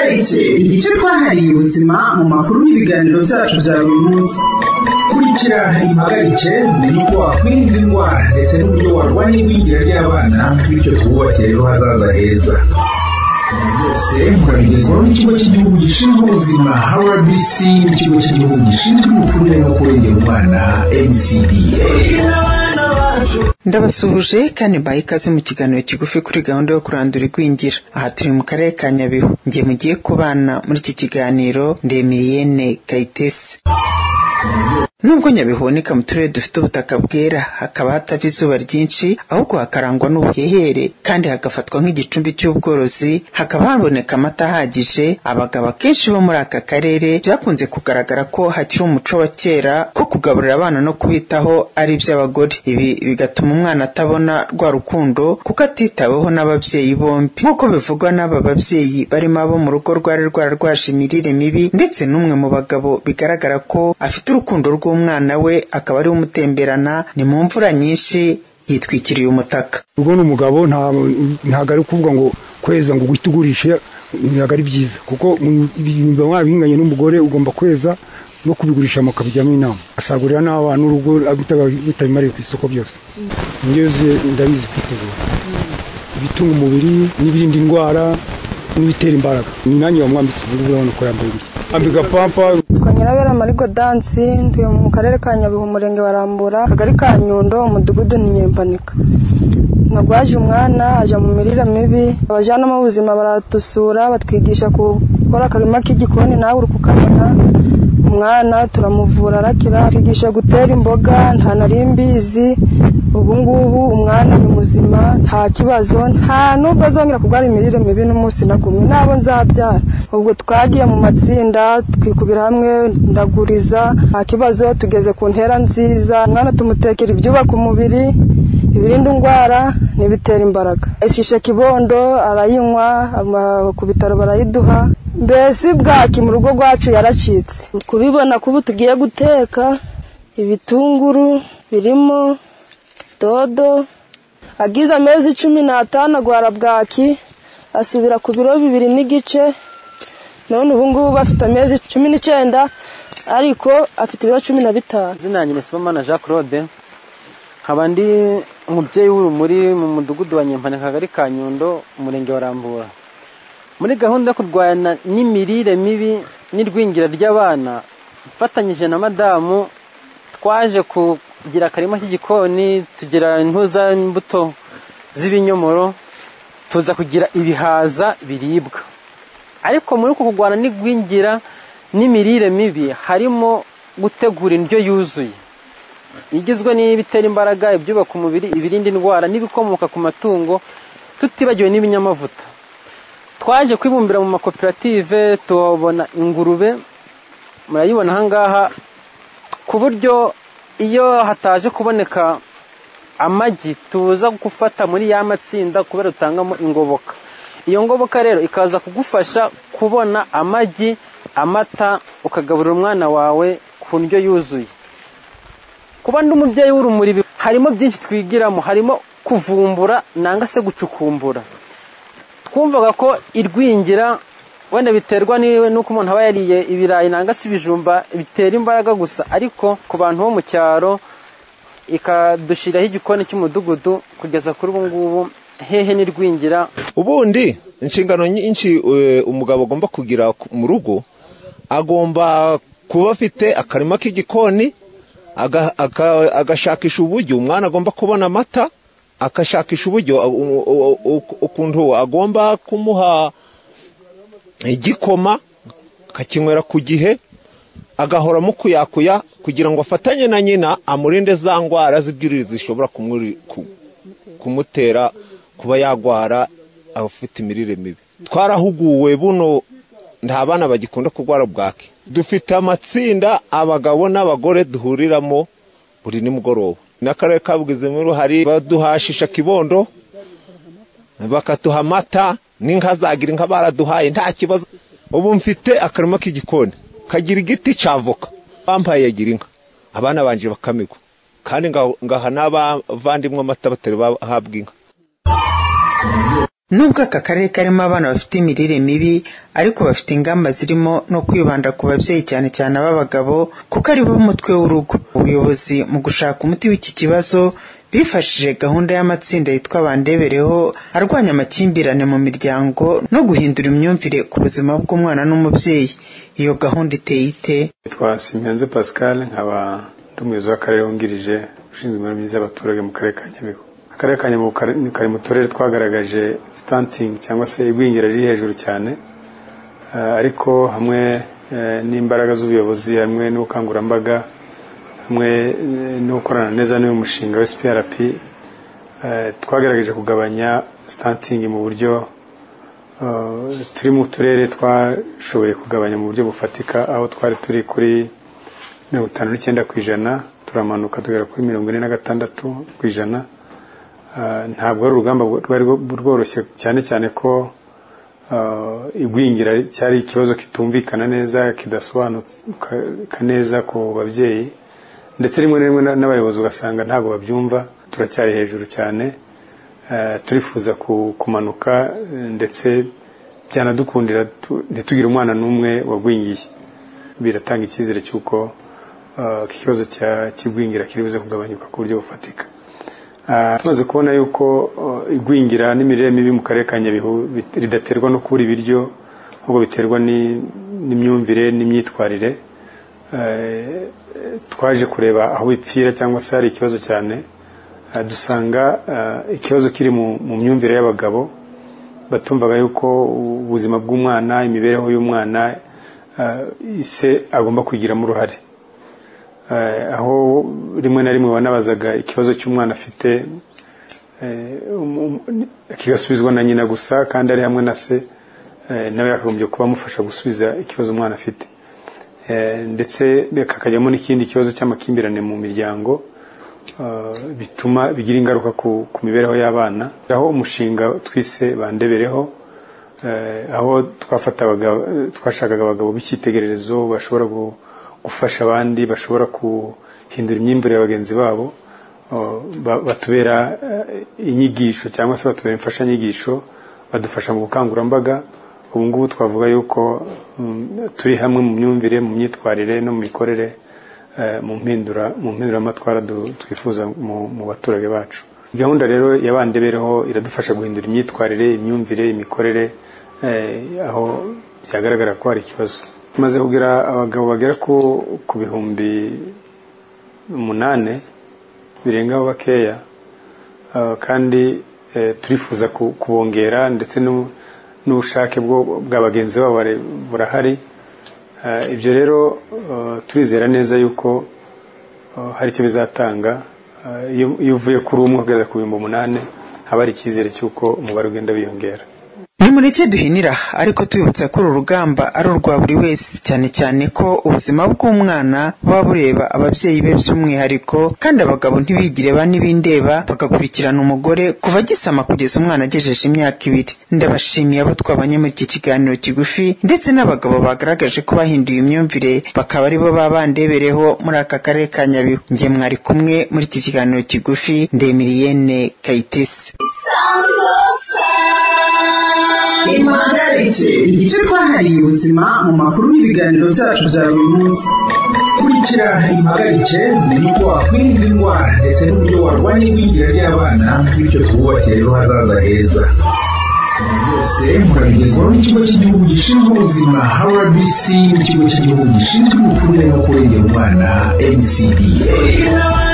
Impagarike, igice twahariye ubuzima mu makuru n'ibiganiro byacu bya buri munsi. Kurikira Impagarike umenye uko wakwirinda indwara ndetse n'uburyo warwanya igwingira ry'abana bityo twubakire ejo hazaza heza. Byose murabigezwaho n'ikigo cy'igihugu gishinzwe ubuzima RBC n'ikigo cy'igihugu gishinzwe imikurire no kurengera umwana NCDA. Ndabasuhuje kandi mbaye ikaze mu kiganiro kigufi kuri gahunda yo kurandura igwingira. Aha turi mu karere ka Nyabihu. Ngiye mugiye kubana muri iki kiganiro Ndemiliyene Kayitesi. Nubwo Nyabihu iboneka mu turere dufite ubutaka bwera, hakaba hatava izuba ryinshi, ahubwo hakarangwa n'ubuhehere kandi hagafatwa nk'igicumbi cy'ubworozi, hakaba haboneka amata ahagije. Abagabo kenshi bo muri aka karere byakunze kugaragara ko hakiri umuco wa kera ko kugaburira abana no kubitaho ari iby'abagore. Ibi bigatuma umwana atabona rwa rukundo kuko atitaweho n'ababyeyi bombi, nk'uko bivugwa n'aba babyeyi barimo abo mu rugo rwari rwararwaje imirire mibi, ndetse n'umwe mu bagabo bigaragara ko afite urukundo rw'umwana we akaba ari umutemberana ni mu mvura nyinshi yitwikiriye umutaka. Ubwo n'umugabo ntago ari kuvuga ngo kweza ngo guhitugurishe ntago ari byiza, kuko ibintu mwabinganye n'umugore ugomba kweza no kubigurisha makabijyamo inama, asagurira n'abana urugo bitabimariye ku isoko byose. Ngeze ndabizi kwitegura ibitunga umubiri n'ibirinda indwara n'ibitera imbaraga. Ni nanjye wamwambitse ubu urabona ko yambaye ambika pampa. Twanyirabera Marigo Dance, ntuye mu karere ka Nyabihu, umurenge wa Rambura, akagari ka Nyundo, umudugudu ni Nyembanika. Nagwaje umwana aja mu mirire mibi, abajana mu buzima baratusura batwigisha gukora akarima k'igikoni, nawe uri kukabona. Umwana turamuvura arakira, twigisha gutera imboga, nta narimbizi. Ubu ngubu umwana ni muzima, nta kibazo, nta nubwo azongera kurwara imirire mibi n'umunsi nagumye nabo nzabyara. Ubwo twagiye mu matsinda twikubira hamwe, ndaguriza, nta kibazo, tugeze ku ntera nziza. Umwana tumutekera ibyubaka umubiri, ibirinda indwara n'ibitera imbaraga. Ishishe kibondo arayinywa, ku bitaro barayiduha. Mbese bwaki mu rugo rwacu yaracitse. Kubibona kubu tugiye guteka ibitunguru birimo dodo, agize amezi 15 agwara bwaki, asubira ku biro 2 n'igice. None ubu ngubu bafite amezi 19 ariko afite ibiro 15. Zina nyine Sibomana Jean Claude, nkabandi umubyeyi w'urumuri mu mudugudu wa Nyempane, kagari ka Nyundo, umurenge wa Rambura. Muri gahunda yo kurwanya n'imirire mibi n'irwingira ry'abana, mfatanyije na madamu twaje kugira akarima k'igikoni, tugira intuza imbuto z'ibinyomoro, tuza kugira ibihaza biribwa. Ariko muri uko kurwana n'igwingira n'imirire mibi harimo gutegura indyo yuzuye, igizwe n'ibitera imbaraga, ibyubaka umubiri, ibirinda indwara n'ibikomoka ku matungo, tutibagiwe n'ibinyamavuta. Twaje kwibumbira mu makoperative, tubona ingurube, murayibona ahangaha, ku buryo iyo hataje kuboneka amagi tuza gufata muri ya matsinda kubera utangamo ingoboka. Iyo ngoboka rero ikaza kugufasha kubona amagi, amata, ukagaburira umwana wawe ku ndyo yuzuye. Kuba ndi umubyeyi w'urumuri harimo byinshi twigiramo, harimo kuvumbura nanga se gucukumbura. Twumvaga ko irwingira wenda biterwa nuko umuntu aba yariye ibirayi nanga se ibijumba bitera imbaraga gusa, ariko ku bantu bo mu cyaro ikadushiraho igikoni cy'umudugudu kugeza kuri ubu ngubu hehe n'irwingira. Ubundi inshingano nyinshi umugabo agomba kugira mu rugo, agomba kuba afite akarima k'igikoni, agashakisha uburyo umwana agomba kubona amata, akashakisha uburyo ukuntu agomba kumuha igikoma akakinywera ku gihe, agahora mu kuyakuya kugira ngo afatanye na nyina amurinde za ndwara z'ibyurire zishobora kumutera kuba yagwara afite imirire mibi. Twarahuguwe buno nta bana bagikunda kurwara bwaki. Dufite amatsinda abagabo n'abagore duhuriramo buri nimugoroba. N'akarere kabugizemo uruhare, baduhashisha kibondo, bakatuha amata, n'inka zagira inka baraduhaye nta kibazo. Ubu mfite akarima k'igikoni kagira igiti cy'avoka, bampaye yagira inka, abana banje bakamigwa, kandi ngaha n'abavandimwe amata batari bahabwa inka. Nubwo aka karere karimo abana bafite imirire mibi ariko bafite ingamba zirimo no kwibanda ku babyeyi cyane cyane ab'abagabo kuko ari bo umutwe w'urugo. Ubuyobozi mu gushaka umuti w'iki kibazo bifashije gahunda y'amatsinda yitwa Bandebereho arwanya amakimbirane mu miryango no guhindura imyumvire ku buzima bw'umwana n'umubyeyi. Iyo gahunda iteye ite? Twa Simpenze Pascal nkaba ndumuyobozi w'akarere wungirije ushinzwe imibereho myiza y'abaturage mu karere ka Nyabihu. Akarere ka Nyabihu kari mu turere twagaragaje stunting cyangwa se igwingira riri hejuru cyane, ariko hamwe n'imbaraga z'ubuyobozi hamwe n'ubukangurambaga hamwe no gukorana neza n'uyu mushinga wa SPRP twagerageje kugabanya stunting mu buryo turi mu turere twashoboye kugabanya mu buryo bufatika, aho twari turi kuri 59% turamanuka tugera kuri 46%. Ntabwo ari urugamba rwari rworoshye cyane cyane ko igwingira cyari ikibazo kitumvikana neza, kidasobanuka neza ku babyeyi, ndetse rimwe n'abayobozi ugasanga ntabwo babyumva. Turacyari hejuru cyane, turifuza kumanuka ndetse byanadukundira ntitugire umwana n'umwe wagwingiye. Biratanga icyizere cy'uko iki kibazo cy'igwingira kiri buze kugabanyuka ku buryo bufatika. Tumaze kubona yuko igwingira n'imirire mibi mu karere ka Nyabihu ridaterwa no kubura ibiryo, ahubwo biterwa n'imyumvire n'imyitwarire, twaje kureba aho bipfira cyangwa se hari ikibazo cyane. Dusanga ikibazo kiri mu myumvire y'abagabo, batumvaga yuko ubuzima bw'umwana, imibereho y'umwana ise agomba kwigiramo uruhare, aho rimwe na rimwe banabazaga ikibazo cy'umwana afite kigasubizwa na nyina gusa, kandi ari hamwe na se nawe yakagombye kuba amufasha gusubiza ikibazo umwana afite, ndetse kakajyamo n'ikindi kibazo cy'amakimbirane mu miryango bituma bigira ingaruka ku mibereho y'abana. Aho umushinga twise Bandebereho, aho twashakaga abagabo b'icyitegererezo bashobora gufasha abandi, bashobora guhindura imyumvire ya bagenzi babo, batubera inyigisho cyangwa se batubera imfashanyigisho, badufasha mu bukangurambaga. Ubu ngubu twavuga yuko turi hamwe mu myumvire, mu myitwarire no mu mikorere, mu mpinduramatwara twifuza mu baturage bacu. Gahunda rero ya Bandebereho iradufasha guhindura imyitwarire, imyumvire, imikorere, aho byagaragara ko hari ikibazo. Tumaze kugira abagabo bagera ku 8,000 birengaho bakeya, kandi turifuza kubongera, ndetse n'ubushake bwa bagenzi babo burahari. Ibyo rero turizera neza yuko hari icyo bizatanga. Iyo uvuye kuri umwe kugeza ku 8,000 haba hari icyizere cy'uko umubare ugenda wiyongera. Nimureke duhinira ariko tubibutsa ko uru rugamba ari urwa buri wese, cyane cyane ko ubuzima bw'umwana buba bureba ababyeyi be by'umwihariko, kandi abagabo ntibigire banibindeba bagakurikirana umugore kuva gisama kugeza umwana agejeje imyaka 2. Ndabashimiye abo twabanye muri iki kiganiro kigufi, ndetse n'abagabo bagaragaje ko bahinduye imyumvire bakaba ari bo Bandebereho muri aka karere ka Nyabihu. Nge mwari kumwe muri iki kiganiro kigufi, Ndemiliyene Kayitesi. Impagarike, igice twahariye ubuzima mu makuru n'ibiganiro byacu bya buri munsi. Kurikira Impagarike ni uko wakwirinda indwara ndetse n'uburyo warwanya igwingira ry'abana, bityo twubakire ejo hazaza heza. Byose murabigezwaho n'ikigo cy'igihugu gishinzwe ubuzima RBC, n'ikigo cy'igihugu gishinzwe imikurire no kurengera umwana NCDA.